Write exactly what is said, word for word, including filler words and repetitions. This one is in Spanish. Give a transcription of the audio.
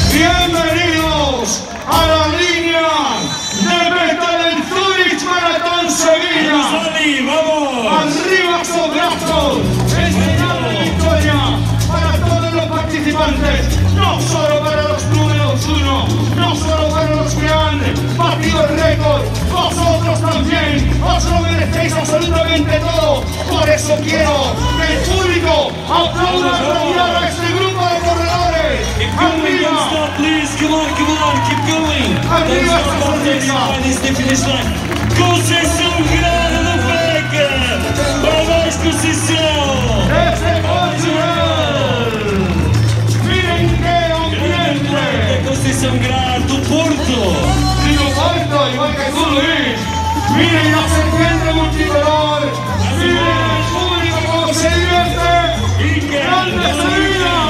Bienvenidos a la línea de meta del Zurich Maratón Sevilla. ¡Vamos! Arriba esos brazos, enseñando victoria para todos los participantes, no solo para los números uno, no solo para los que han batido el récord, vosotros también, os lo merecéis absolutamente todo. Por eso quiero que el público aplauda a este grupo de corredores. ¡Arriba! Stop, please. Come on, come on, keep going. Arriba Don't stop esta by this finish line. Conceição Grande do Beca! Vamos, Conceição! ¡Desde Portugal! ¡Miren qué ambiente! Conceição Grande do Porto! Digo Porto, igual que tú, Luis. ¡Miren la serpiente multicolor! ¡Miren el público cómo se divierte! ¡Grande Sevilla!